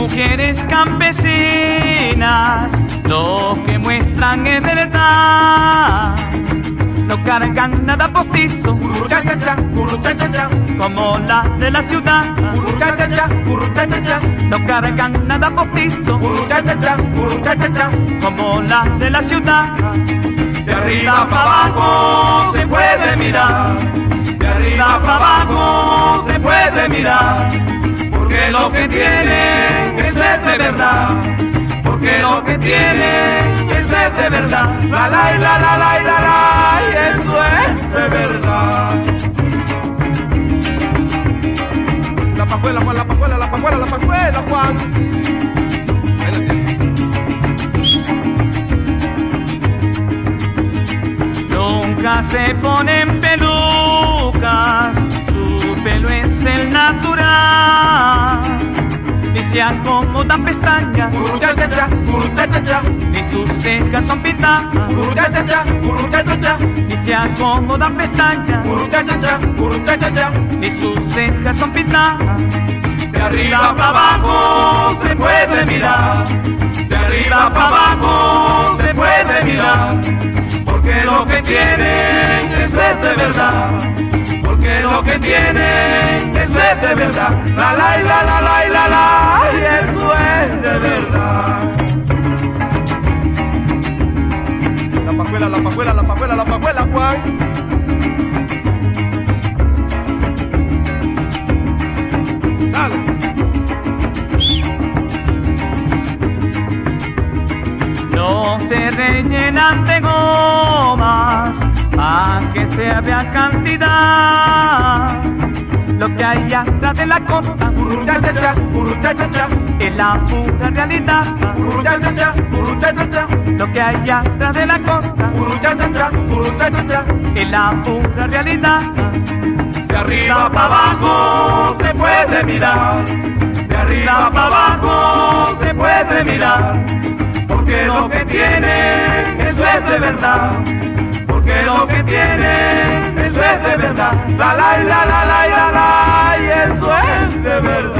mujeres campesinas lo que muestran es verdad. No cargan nada postizo, como las de la ciudad. No cargan nada postizo, como las de la ciudad. De arriba para abajo se puede mirar, de arriba para abajo se puede mirar, porque lo que tienen es de verdad, porque lo que tienen es de verdad. La la la la la la la, y eso es de verdad. La pajuela, Juan, la pajuela, la pajuela, la pajuela, Juan. Nunca se ponen pelucas, su pelo es el natural. Ni se acomodan pestañas, ni sus cejas son pintadas. Ni se acomodan pestañas, ni sus cejas son pintadas. De arriba para abajo se puede mirar, de arriba para abajo se puede mirar, porque lo que tienen es de verdad, porque lo que tienen es de verdad. La la la la la la la, y eso es de verdad. La pajuela, la pajuela, la pajuela, la pajuela, Juan. Dale. No se rellenan de gomas, a que se vea cantidad. Lo que hay atrás de la costa es la pura realidad. Lo que hay atrás de la costa es la pura realidad. De arriba para abajo se puede mirar, de arriba para abajo se puede mirar, porque lo que tienen eso es de verdad, porque lo que tienen eso es de verdad. La la la la la la la, y eso es de verdad.